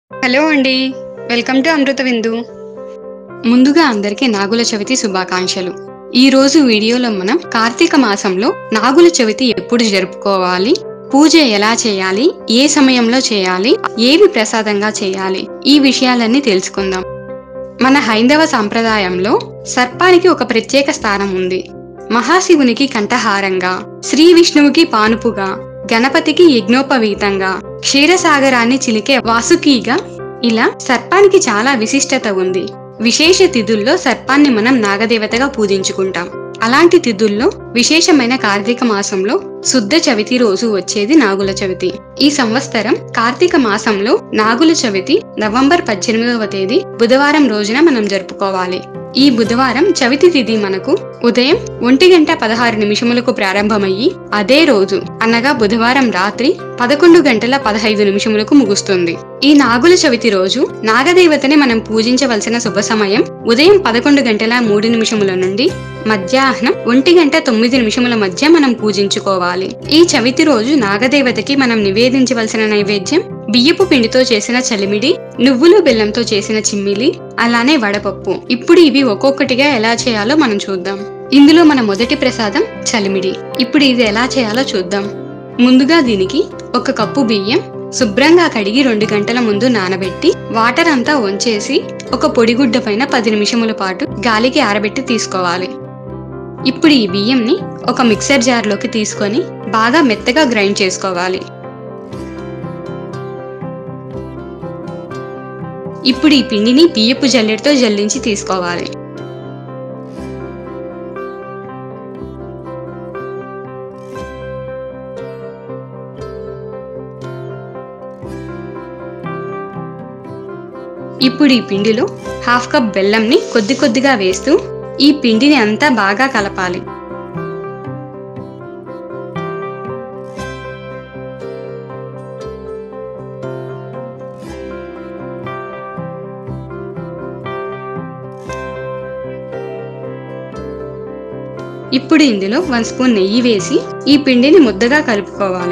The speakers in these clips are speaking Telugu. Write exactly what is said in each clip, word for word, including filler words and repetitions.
హలో అండి. వెల్కమ్ టు అమృత విందు. ముందుగా అందరికీ నాగుల చవితి శుభాకాంక్షలు. ఈ రోజు వీడియోలో మనం కార్తీక మాసంలో నాగుల చవితి ఎప్పుడు జరుపుకోవాలి, పూజ ఎలా చేయాలి, ఏ సమయంలో చేయాలి, ఏవి ప్రసాదంగా చేయాలి, ఈ విషయాలన్నీ తెలుసుకుందాం. మన హైందవ సాంప్రదాయంలో సర్పానికి ఒక ప్రత్యేక స్థానం ఉంది. మహాశివునికి కంఠహారంగా, శ్రీ విష్ణువుకి పానుపుగా, గణపతికి యజ్ఞోపవీతంగా, క్షీరసాగరాన్ని చిలికే వాసుకీగా ఇలా సర్పానికి చాలా విశిష్టత ఉంది. విశేష తిథుల్లో సర్పాన్ని మనం నాగదేవతగా పూజించుకుంటాం. అలాంటి తిథుల్లో విశేషమైన కార్తీక మాసంలో శుద్ధ చవితి రోజు వచ్చేది నాగుల చవితి. ఈ సంవత్సరం కార్తీక మాసంలో నాగుల చవితి నవంబర్ పద్దెనిమిదవ తేదీ బుధవారం రోజున మనం జరుపుకోవాలి. ఈ బుధవారం చవితి తిథి మనకు ఉదయం ఒంటి గంట పదహారు నిమిషములకు ప్రారంభమయ్యి అదే రోజు అనగా బుధవారం రాత్రి పదకొండు గంటల పదహైదు నిమిషములకు ముగుస్తుంది. ఈ నాగుల చవితి రోజు నాగదేవతని మనం పూజించవలసిన శుభ సమయం ఉదయం పదకొండు గంటల మూడు నిమిషముల నుండి మధ్యాహ్నం ఒంటి గంట తొమ్మిది నిమిషముల మధ్య మనం పూజించుకోవాలి. ఈ చవితి రోజు నాగదేవతకి మనం నివేదించవలసిన నైవేద్యం బియ్యపు పిండితో చేసిన చలిమిడి, నువ్వులు బెల్లంతో చేసిన చిమ్మిలి, అలానే వడపప్పు. ఇప్పుడు ఇవి ఒక్కొక్కటిగా ఎలా చేయాలో మనం చూద్దాం. ఇందులో మన మొదటి ప్రసాదం చలిమిడి. ఇప్పుడు ఇది ఎలా చేయాలో చూద్దాం. ముందుగా దీనికి ఒక కప్పు బియ్యం శుభ్రంగా కడిగి రెండు గంటల ముందు నానబెట్టి వాటర్ అంతా వంచేసి ఒక పొడిగుడ్డ పైన పది నిమిషముల పాటు గాలికి ఆరబెట్టి తీసుకోవాలి. ఇప్పుడు ఈ బియ్యంని ఒక మిక్సర్ జార్లోకి తీసుకొని బాగా మెత్తగా గ్రైండ్ చేసుకోవాలి. ఇప్పుడు ఈ పిండిని బియ్యపు జల్లెడతో జల్లించి తీసుకోవాలి. ఇప్పుడు ఈ పిండిలో హాఫ్ కప్ బెల్లంని కొద్ది కొద్దిగా వేస్తూ ఈ పిండిని అంతా బాగా కలపాలి. ఇప్పుడు ఇందులో వన్ స్పూన్ నెయ్యి వేసి ఈ పిండిని ముద్దగా కలుపుకోవాలి.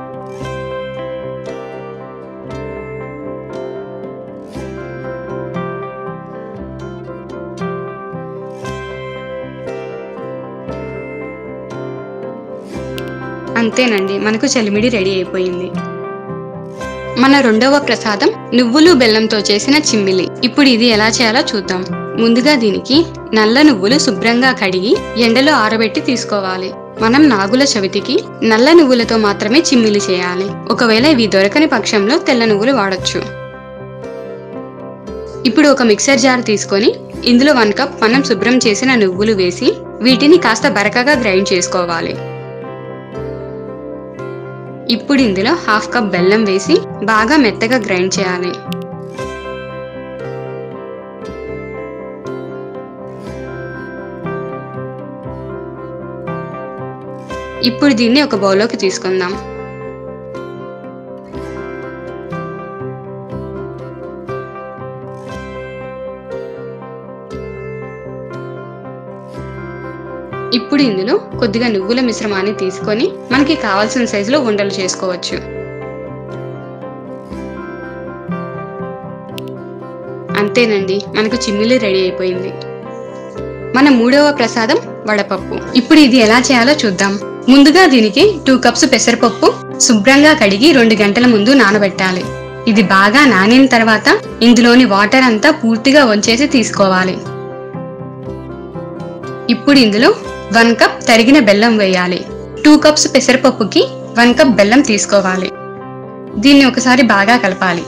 అంతేనండి, మనకు చలిమిడి రెడీ అయిపోయింది. మన రెండవ ప్రసాదం నువ్వులు బెల్లంతో చేసిన చిమ్మిలి. ఇప్పుడు ఇది ఎలా చేయాలో చూద్దాం. ముందుగా దీనికి నల్ల నువ్వులు శుభ్రంగా కడిగి ఎండలో ఆరబెట్టి తీసుకోవాలి. మనం నాగుల చవితికి నల్ల నువ్వులతో మాత్రమే చిమ్మిలి చేయాలి. ఒకవేళ ఇవి దొరకని పక్షంలో తెల్ల నువ్వులు వాడొచ్చు. ఇప్పుడు ఒక మిక్సర్ జార్ తీసుకొని ఇందులో వన్ కప్ మనం శుభ్రం చేసిన నువ్వులు వేసి వీటిని కాస్త బరకగా గ్రైండ్ చేసుకోవాలి. ఇప్పుడు ఇందులో హాఫ్ కప్ బెల్లం వేసి బాగా మెత్తగా గ్రైండ్ చేయాలి. ఇప్పుడు దీన్ని ఒక బౌల్లోకి తీసుకుందాం. ఇప్పుడు ఇందులో కొద్దిగా నువ్వుల మిశ్రమాన్ని తీసుకొని మనకి కావాల్సిన సైజులో ఉండలు చేసుకోవచ్చు. అంతేనండి, మనకు చిమ్మిలి రెడీ అయిపోయింది. మన మూడవ ప్రసాదం వడపప్పు. ఇప్పుడు ఇది ఎలా చేయాలో చూద్దాం. ముందుగా దీనికి టూ కప్స్ పెసరపప్పు శుభ్రంగా కడిగి రెండు గంటల ముందు నానబెట్టాలి. ఇది బాగా నానిన తర్వాత ఇందులోని వాటర్ అంతా పూర్తిగా వంచేసి తీసుకోవాలి. ఇప్పుడు ఇందులో వన్ కప్ తరిగిన బెల్లం వేయాలి. టూ కప్స్ పెసరపప్పుకి వన్ కప్ బెల్లం తీసుకోవాలి. దీన్ని ఒకసారి బాగా కలపాలి.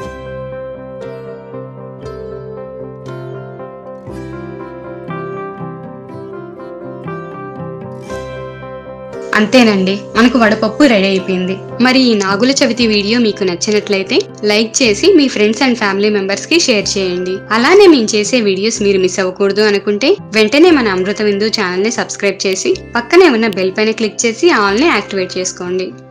అంతేనండి, మనకు వడపప్పు రెడీ అయిపోయింది. మరి ఈ నాగుల చవితి వీడియో మీకు నచ్చినట్లయితే లైక్ చేసి మీ ఫ్రెండ్స్ అండ్ ఫ్యామిలీ మెంబర్స్ కి షేర్ చేయండి. అలానే మేము చేసే వీడియోస్ మీరు మిస్ అవ్వకూడదు అనుకుంటే వెంటనే మన అమృత విందు ఛానల్ ని సబ్స్క్రైబ్ చేసి పక్కనే ఉన్న బెల్ పైన క్లిక్ చేసి ఆల్ ని యాక్టివేట్ చేసుకోండి.